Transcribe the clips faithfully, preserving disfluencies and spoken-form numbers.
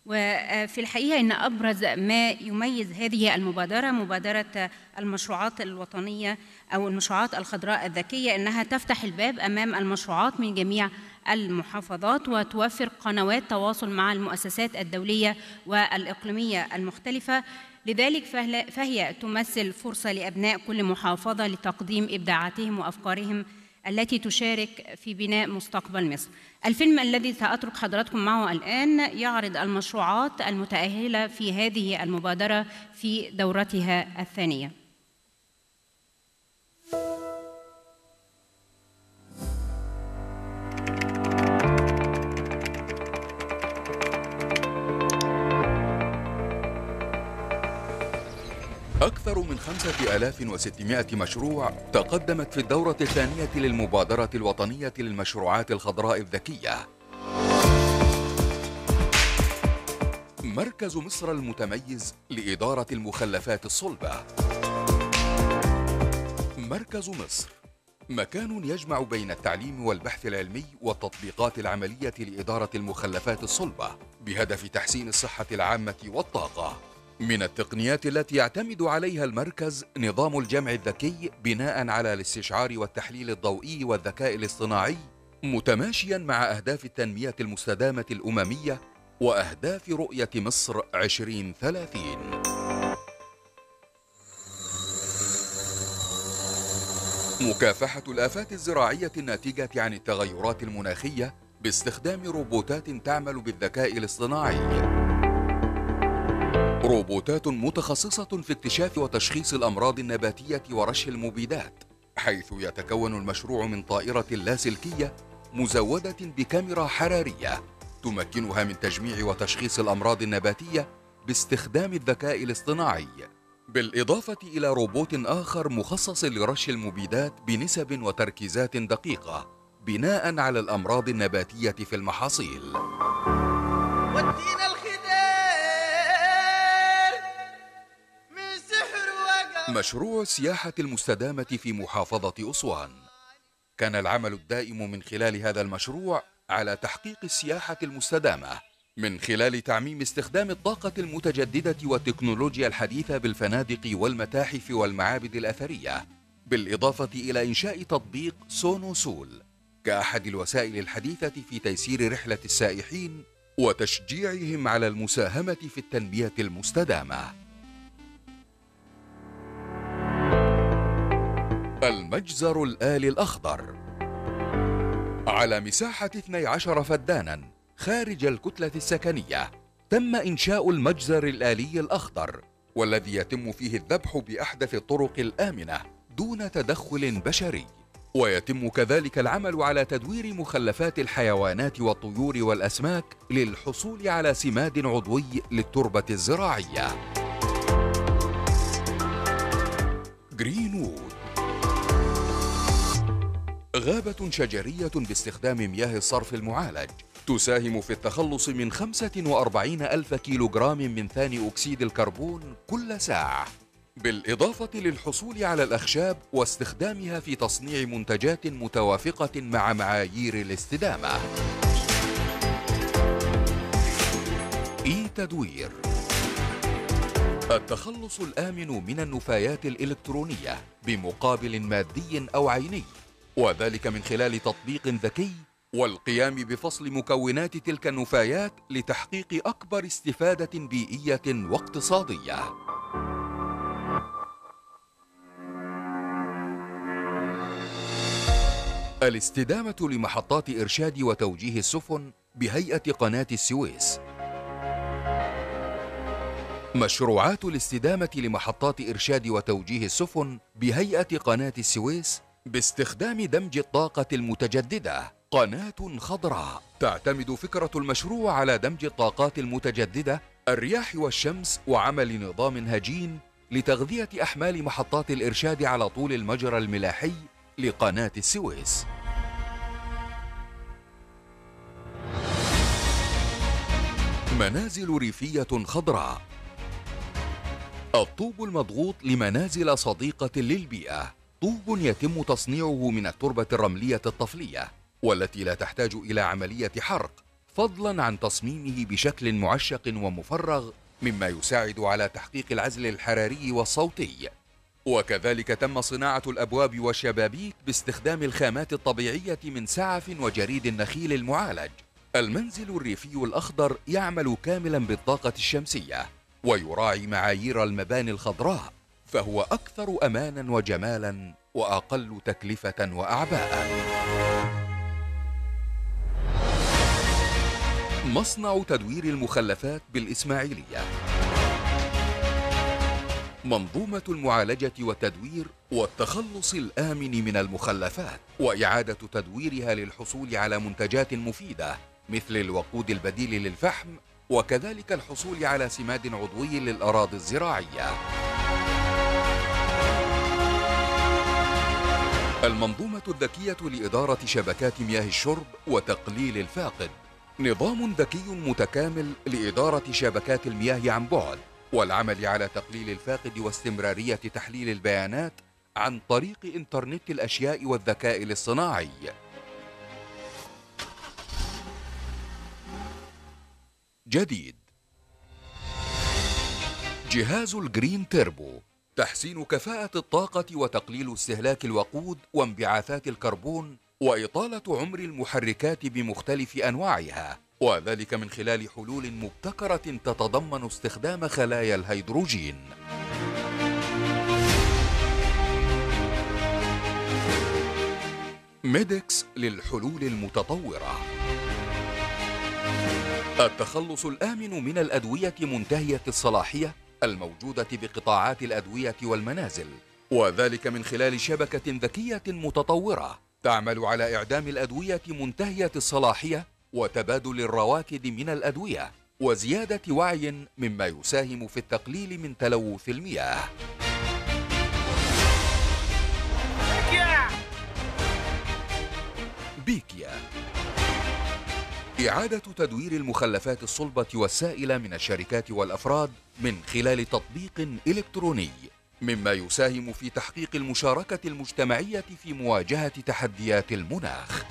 وفي الحقيقة إن أبرز ما يميز هذه المبادرة مبادرة المشروعات الوطنية أو المشروعات الخضراء الذكية إنها تفتح الباب أمام المشروعات من جميع المحافظات وتوفر قنوات تواصل مع المؤسسات الدولية والإقليمية المختلفة. لذلك فهي تمثل فرصة لأبناء كل محافظة لتقديم إبداعاتهم وأفكارهم التي تشارك في بناء مستقبل مصر. الفيلم الذي سأترك حضراتكم معه الآن يعرض المشروعات المتأهلة في هذه المبادرة في دورتها الثانية. أكثر من خمسة آلاف وستمائة مشروع تقدمت في الدورة الثانية للمبادرة الوطنية للمشروعات الخضراء الذكية. مركز مصر المتميز لإدارة المخلفات الصلبة. مركز مصر مكان يجمع بين التعليم والبحث العلمي والتطبيقات العملية لإدارة المخلفات الصلبة بهدف تحسين الصحة العامة والطاقة. من التقنيات التي يعتمد عليها المركز نظام الجمع الذكي بناء على الاستشعار والتحليل الضوئي والذكاء الاصطناعي، متماشيا مع أهداف التنمية المستدامة الأممية وأهداف رؤية مصر عشرين ثلاثين. مكافحة الآفات الزراعية الناتجة عن التغيرات المناخية باستخدام روبوتات تعمل بالذكاء الاصطناعي. روبوتات متخصصة في اكتشاف وتشخيص الأمراض النباتية ورش المبيدات، حيث يتكون المشروع من طائرة لاسلكية مزودة بكاميرا حرارية تمكنها من تجميع وتشخيص الأمراض النباتية باستخدام الذكاء الاصطناعي، بالإضافة إلى روبوت آخر مخصص لرش المبيدات بنسب وتركيزات دقيقة بناء على الأمراض النباتية في المحاصيل. مشروع السياحة المستدامة في محافظة أسوان. كان العمل الدائم من خلال هذا المشروع على تحقيق السياحة المستدامة من خلال تعميم استخدام الطاقة المتجددة والتكنولوجيا الحديثة بالفنادق والمتاحف والمعابد الأثرية، بالإضافة إلى إنشاء تطبيق سونوسول كأحد الوسائل الحديثة في تيسير رحلة السائحين وتشجيعهم على المساهمة في التنمية المستدامة. المجزر الآلي الأخضر على مساحة اثني عشر فدانا خارج الكتلة السكنية، تم إنشاء المجزر الآلي الأخضر، والذي يتم فيه الذبح بأحدث الطرق الآمنة دون تدخل بشري، ويتم كذلك العمل على تدوير مخلفات الحيوانات والطيور والأسماك للحصول على سماد عضوي للتربة الزراعية. جرينوود غابة شجرية باستخدام مياه الصرف المعالج تساهم في التخلص من خمسة وأربعين ألف كيلوغرام من ثاني أكسيد الكربون كل ساعة، بالإضافة للحصول على الأخشاب واستخدامها في تصنيع منتجات متوافقة مع معايير الاستدامة. إي تدوير التخلص الآمن من النفايات الإلكترونية بمقابل مادي أو عيني، وذلك من خلال تطبيق ذكي والقيام بفصل مكونات تلك النفايات لتحقيق أكبر استفادة بيئية واقتصادية. الاستدامة لمحطات إرشاد وتوجيه السفن بهيئة قناة السويس. مشروعات الاستدامة لمحطات إرشاد وتوجيه السفن بهيئة قناة السويس باستخدام دمج الطاقة المتجددة. قناة خضراء تعتمد فكرة المشروع على دمج الطاقات المتجددة، الرياح والشمس، وعمل نظام هجين لتغذية أحمال محطات الإرشاد على طول المجرى الملاحي لقناة السويس. منازل ريفية خضراء. الطوب المضغوط لمنازل صديقة للبيئة، طوب يتم تصنيعه من التربة الرملية الطفلية والتي لا تحتاج إلى عملية حرق، فضلاً عن تصميمه بشكل معشق ومفرغ مما يساعد على تحقيق العزل الحراري والصوتي. وكذلك تم صناعة الأبواب والشبابيك باستخدام الخامات الطبيعية من سعف وجريد النخيل المعالج. المنزل الريفي الأخضر يعمل كاملاً بالطاقة الشمسية ويراعي معايير المباني الخضراء، فهو أكثر أماناً وجمالاً وأقل تكلفة وأعباء. مصنع تدوير المخلفات بالإسماعيلية. منظومة المعالجة والتدوير والتخلص الآمن من المخلفات وإعادة تدويرها للحصول على منتجات مفيدة مثل الوقود البديل للفحم، وكذلك الحصول على سماد عضوي للأراضي الزراعية. المنظومة الذكية لإدارة شبكات مياه الشرب وتقليل الفاقد، نظام ذكي متكامل لإدارة شبكات المياه عن بعد والعمل على تقليل الفاقد واستمرارية تحليل البيانات عن طريق إنترنت الأشياء والذكاء الاصطناعي. جديد جهاز الجرين تيربو، تحسين كفاءة الطاقة وتقليل استهلاك الوقود وانبعاثات الكربون وإطالة عمر المحركات بمختلف أنواعها، وذلك من خلال حلول مبتكرة تتضمن استخدام خلايا الهيدروجين. ميدكس للحلول المتطورة، التخلص الآمن من الأدوية منتهية الصلاحية الموجودة بقطاعات الأدوية والمنازل، وذلك من خلال شبكة ذكية متطورة تعمل على إعدام الأدوية منتهية الصلاحية وتبادل الرواكد من الأدوية وزيادة وعي مما يساهم في التقليل من تلوث المياه. بيكيا، إعادة تدوير المخلفات الصلبة والسائلة من الشركات والأفراد من خلال تطبيق إلكتروني، مما يساهم في تحقيق المشاركة المجتمعية في مواجهة تحديات المناخ.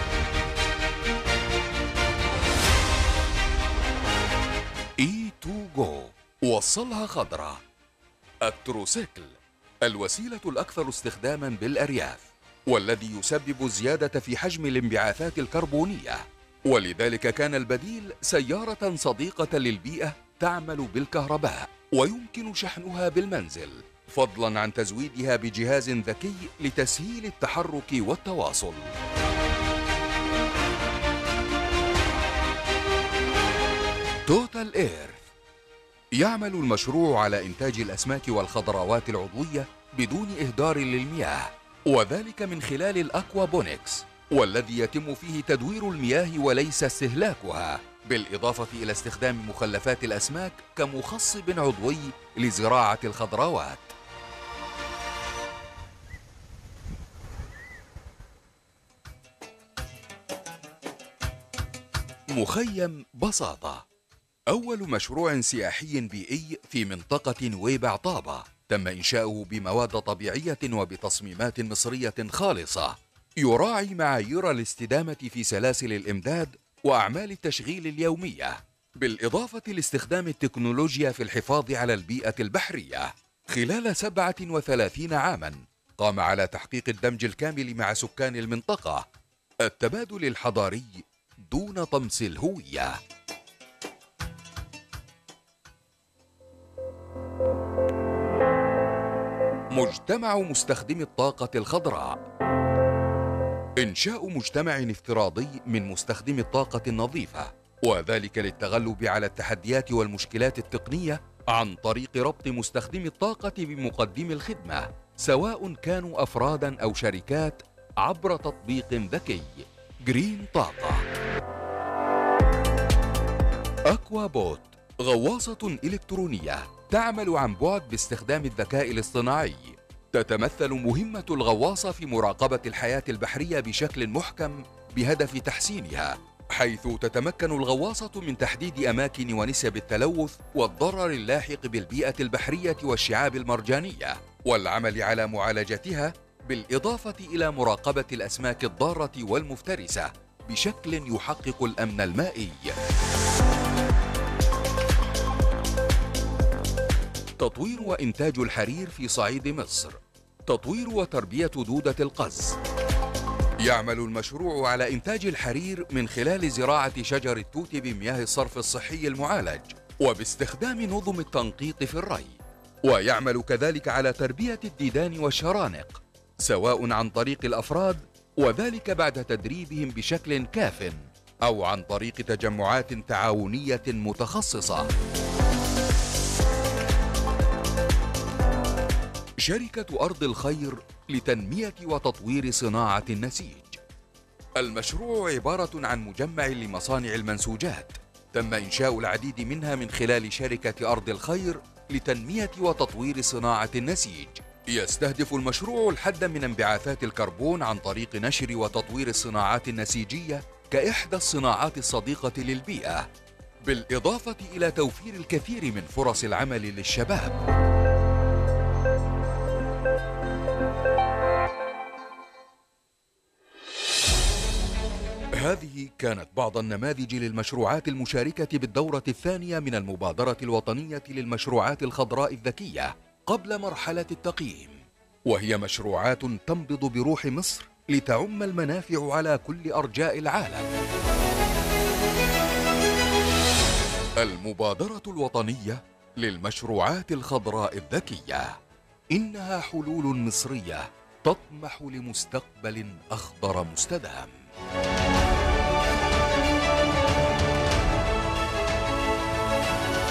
إي تو جو، وصلها خضراء. التروسيكل، الوسيلة الأكثر استخداما بالأرياف والذي يسبب زيادة في حجم الانبعاثات الكربونية، ولذلك كان البديل سيارة صديقة للبيئة تعمل بالكهرباء ويمكن شحنها بالمنزل، فضلا عن تزويدها بجهاز ذكي لتسهيل التحرك والتواصل. توتال إيرث، يعمل المشروع على إنتاج الأسماك والخضروات العضوية بدون إهدار للمياه، وذلك من خلال الأكوابونكس، والذي يتم فيه تدوير المياه وليس استهلاكها، بالإضافة إلى استخدام مخلفات الأسماك كمخصب عضوي لزراعة الخضروات. مخيم بساطة، أول مشروع سياحي بيئي في منطقة نويبع طابة، تم إنشاؤه بمواد طبيعية وبتصميمات مصرية خالصة، يراعي معايير الاستدامة في سلاسل الإمداد وأعمال التشغيل اليومية، بالإضافة لاستخدام التكنولوجيا في الحفاظ على البيئة البحرية. خلال سبعة وثلاثين عاماً قام على تحقيق الدمج الكامل مع سكان المنطقة، التبادل الحضاري دون طمس الهوية. مجتمع مستخدمي الطاقة الخضراء، إنشاء مجتمع افتراضي من مستخدمي الطاقة النظيفة، وذلك للتغلب على التحديات والمشكلات التقنية عن طريق ربط مستخدمي الطاقة بمقدمي الخدمة، سواء كانوا أفراداً أو شركات، عبر تطبيق ذكي. جرين طاقة. أكوا بوت، غواصة إلكترونية تعمل عن بعد باستخدام الذكاء الاصطناعي، تتمثل مهمة الغواصة في مراقبة الحياة البحرية بشكل محكم بهدف تحسينها، حيث تتمكن الغواصة من تحديد أماكن ونسب التلوث والضرر اللاحق بالبيئة البحرية والشعاب المرجانية، والعمل على معالجتها، بالإضافة إلى مراقبة الأسماك الضارة والمفترسة، بشكل يحقق الأمن المائي. تطوير وإنتاج الحرير في صعيد مصر. تطوير وتربية دودة القز. يعمل المشروع على إنتاج الحرير من خلال زراعة شجر التوت بمياه الصرف الصحي المعالج وباستخدام نظم التنقيط في الري، ويعمل كذلك على تربية الديدان والشرانق سواء عن طريق الأفراد وذلك بعد تدريبهم بشكل كاف أو عن طريق تجمعات تعاونية متخصصة. شركة أرض الخير لتنمية وتطوير صناعة النسيج. المشروع عبارة عن مجمع لمصانع المنسوجات تم إنشاء العديد منها من خلال شركة أرض الخير لتنمية وتطوير صناعة النسيج. يستهدف المشروع الحد من انبعاثات الكربون عن طريق نشر وتطوير الصناعات النسيجية كإحدى الصناعات الصديقة للبيئة، بالإضافة إلى توفير الكثير من فرص العمل للشباب. هذه كانت بعض النماذج للمشروعات المشاركة بالدورة الثانية من المبادرة الوطنية للمشروعات الخضراء الذكية قبل مرحلة التقييم، وهي مشروعات تنبض بروح مصر لتعم المنافع على كل أرجاء العالم. المبادرة الوطنية للمشروعات الخضراء الذكية، إنها حلول مصرية تطمح لمستقبل أخضر مستدام.